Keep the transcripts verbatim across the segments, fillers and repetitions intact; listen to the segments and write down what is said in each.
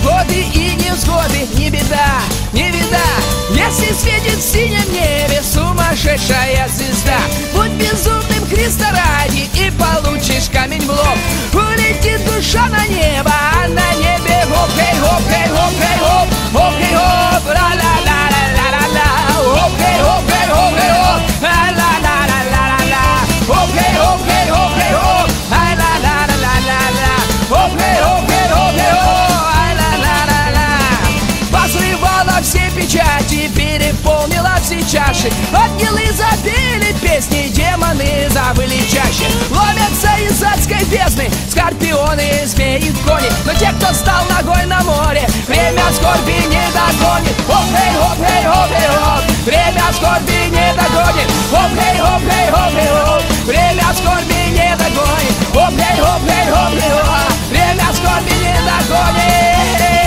годы и невзгоды, не беда, не беда. Если светит в синем небе сумасшедшая звезда, будь безумным Христа ради и получишь камень в лоб. Улетит душа на небо, а на небе хоп, хей, хоп, хей, хоп, хей, хоп, хоп, хей, хоп, ла-ла-ла-ла-ла-ла-ла, хоп, хей, хоп, хей, хоп, хей, хоп, ла-ла-ла-ла-ла-ла-ла, хоп, хей, хоп, хей, хоп, хей, хоп, ла-ла-ла-ла-ла-ла, хоп, хей, хоп, хей, хоп, хей, хоп, ла-ла-ла-ла-ла. Посрывала все печати, переполнила все чаши. Ангелы запели песни, демоны забыли чаще. Ломятся из адской бездны скорпионы, змеи, кони. Но те, кто стал ногой на море, время скорби не догонит. Хоп-хей, хоп-хей, хоп-хей, хоп, время скорби не догонит. Хоп-хей, хоп-хей, хоп-хей, хоп, время скорби не догонит. Хоп-хей, хоп-хей, хоп-хей, хоп, время скорби не догонит.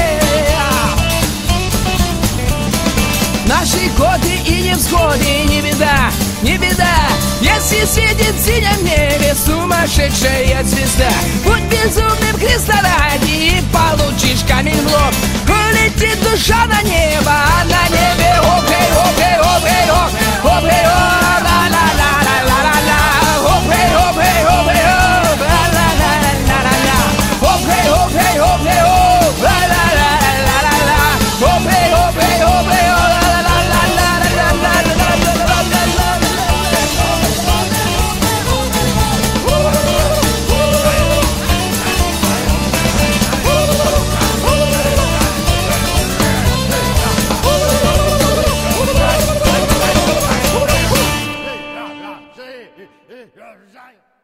Наши годы и невзгоды, не беда, не беда. Если светит в синем небе сумасшедшая звезда, будь безумным Христа ради и получишь камень в лоб. Улетит душа на небо, а на небе хоп-хей, хоп-хей, хоп-хей, хоп, хоп-хей, хоп, ла-ла-ла-ла-ла-ла, хоп-хей, хоп-хей, хоп-хей, хоп, ла-ла-ла-ла-ла-ла, хоп-хей, хоп-хей, хоп-хей, хоп, ла-ла-ла-ла-ла-ла, хоп-хей, хоп-хей, хоп-хей, хоп. Hey, hey, hey, hey, hey.